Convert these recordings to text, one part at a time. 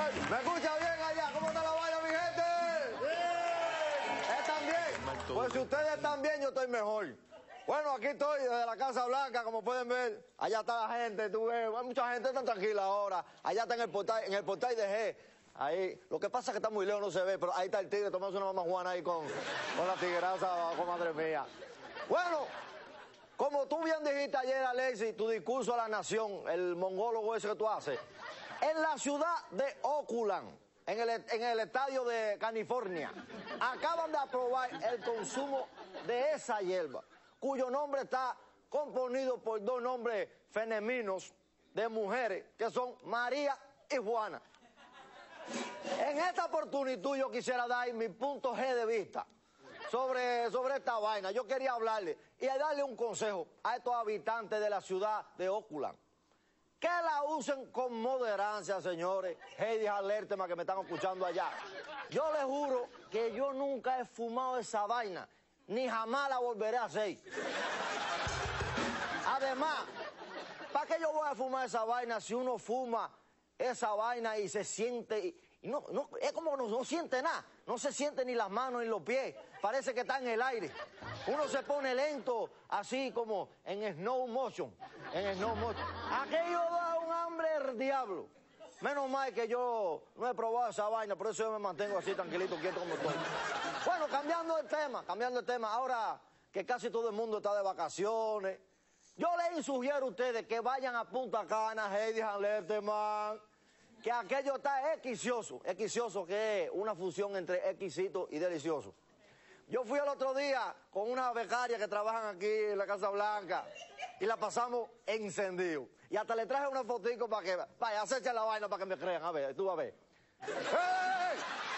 ¿Me escucha bien allá? ¿Cómo está la vaina, mi gente? ¿Están bien? Pues si ustedes están bien, yo estoy mejor. Bueno, aquí estoy desde la Casa Blanca, como pueden ver. Allá está la gente, tú ves. Hay mucha gente tan tranquila ahora. Allá está en el portal de G. Ahí. Lo que pasa es que está muy lejos, no se ve, pero ahí está el tigre tomándose una mamá Juana ahí con la tigueraza abajo, madre mía. Bueno, como tú bien dijiste ayer, Alexis, tu discurso a la nación, el mongólogo ese que tú haces, en la ciudad de Oakland, en el estadio de California, acaban de aprobar el consumo de esa hierba, cuyo nombre está componido por dos nombres femeninos de mujeres, que son María y Juana. En esta oportunidad yo quisiera dar mi punto G de vista sobre esta vaina. Yo quería hablarle y darle un consejo a estos habitantes de la ciudad de Oakland. Que la usen con moderancia, señores. Heidi Alertema, que me están escuchando allá. Yo les juro que yo nunca he fumado esa vaina, ni jamás la volveré a hacer. Además, ¿para qué yo voy a fumar esa vaina si uno fuma esa vaina y se siente... es como no siente nada, no se siente ni las manos ni los pies, parece que está en el aire. Uno se pone lento, así como en slow motion, Aquello da un hambre del diablo. Menos mal que yo no he probado esa vaina, por eso yo me mantengo así tranquilito, quieto como estoy. Bueno, cambiando el tema, ahora que casi todo el mundo está de vacaciones, yo les sugiero a ustedes que vayan a Punta Cana, Heidi Alerteman, que aquello está exquisitoso, que es una fusión entre exquisito y delicioso. Yo fui el otro día con una becaria que trabajan aquí en la Casa Blanca y la pasamos encendido. Y hasta le traje una fotico para que, vaya, acecha la vaina para que me crean, a ver, tú vas a ver. ¡Ey!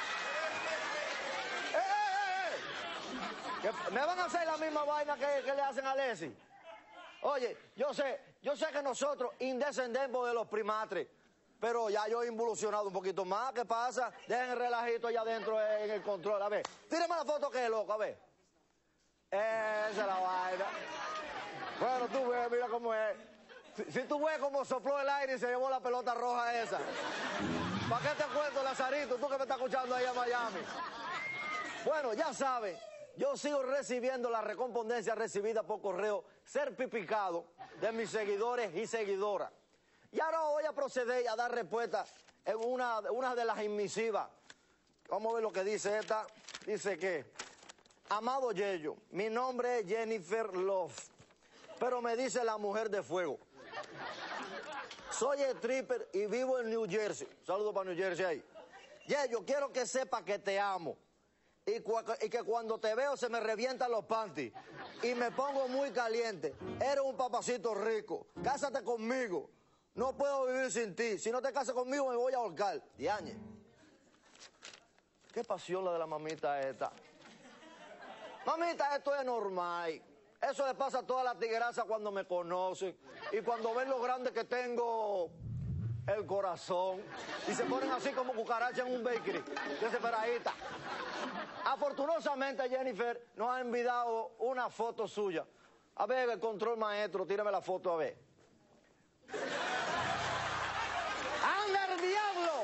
¡Ey! ¿Me van a hacer la misma vaina que le hacen a Leslie? Oye, yo sé que nosotros indescendemos de los primates, pero ya yo he involucionado un poquito más. ¿Qué pasa? Dejen el relajito allá adentro en el control. A ver, tírame la foto que es loco, a ver. Esa es la vaina. Bueno, tú ves, mira cómo es. Si tú ves cómo sopló el aire y se llevó la pelota roja esa. ¿Para qué te cuento, Lazarito? Tú que me estás escuchando ahí en Miami. Bueno, ya saben, yo sigo recibiendo la recompensa recibida por correo certificado de mis seguidores y seguidoras. Y ahora voy a proceder a dar respuesta en una de las emisivas. Vamos a ver lo que dice esta. Dice que, amado Yello, mi nombre es Jennifer Love, pero me dice la mujer de fuego. Soy stripper y vivo en New Jersey. Saludos para New Jersey ahí. Yello, quiero que sepa que te amo. Y que cuando te veo se me revientan los panties. Y me pongo muy caliente. Eres un papacito rico. Cásate conmigo. No puedo vivir sin ti. Si no te casas conmigo me voy a ahorcar. Diañe. Qué pasión la de la mamita esta. Mamita, esto es normal. Eso le pasa a todas las tiguerazas cuando me conocen. Y cuando ven lo grande que tengo el corazón. Y se ponen así como cucarachas en un bakery. Desesperadita. Afortunadamente Jennifer nos ha enviado una foto suya. A ver, el control maestro, tírame la foto a ver. ¡Anda el diablo!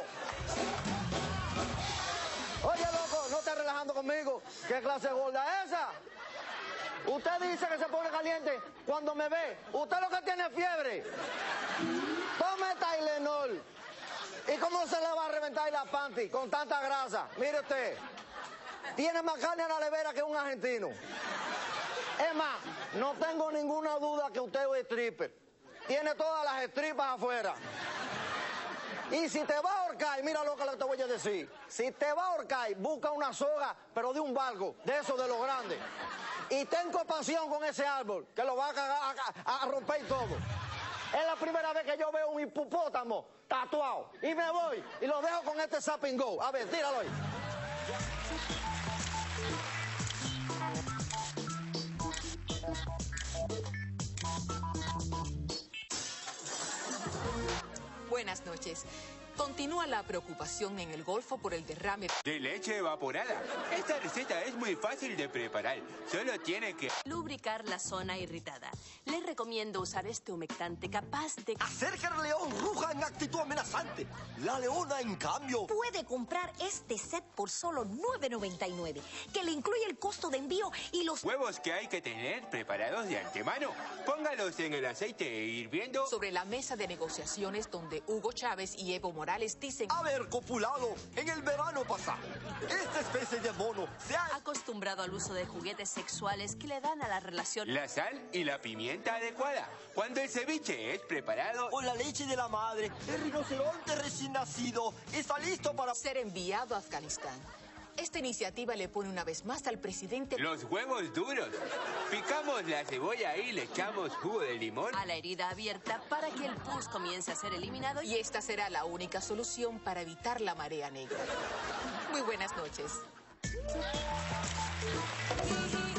Oye, loco, no estés relajando conmigo. ¿Qué clase gorda es esa? Usted dice que se pone caliente cuando me ve. Usted lo que tiene es fiebre. Tome Tylenol. ¿Y cómo se le va a reventar la panty con tanta grasa? Mire usted. Tiene más carne en la nevera que un argentino. Es más, no tengo ninguna duda que usted es stripper. Tiene todas las estripas afuera. Y si te va a ahorcar, mira lo que te voy a decir. Si te va a ahorcar, busca una soga, pero de un barco, de esos de los grandes. Y ten compasión con ese árbol, que lo va a romper todo. Es la primera vez que yo veo un hipopótamo tatuado. Y me voy y lo dejo con este Zapping Go. A ver, tíralo ahí. Buenas noches. Continúa la preocupación en el Golfo por el derrame de leche evaporada. Esta receta es muy fácil de preparar. Solo tiene que lubricar la zona irritada. Les recomiendo usar este humectante capaz de hacer que el león ruja en actitud amenazante. La leona, en cambio, puede comprar este set por solo $9.99, que le incluye el costo de envío y los huevos que hay que tener preparados de antemano. Póngalos en el aceite hirviendo sobre la mesa de negociaciones donde Hugo Chávez y Evo Morales dicen haber copulado en el verano pasado. Esta especie de mono se ha acostumbrado al uso de juguetes sexuales que le dan a la relación la sal y la pimienta adecuada. Cuando el ceviche es preparado con la leche de la madre, el rinoceronte recién nacido está listo para ser enviado a Afganistán. Esta iniciativa le pone una vez más al presidente los huevos duros. Picamos la cebolla y le echamos jugo de limón a la herida abierta para que el pus comience a ser eliminado. Y esta será la única solución para evitar la marea negra. Muy buenas noches.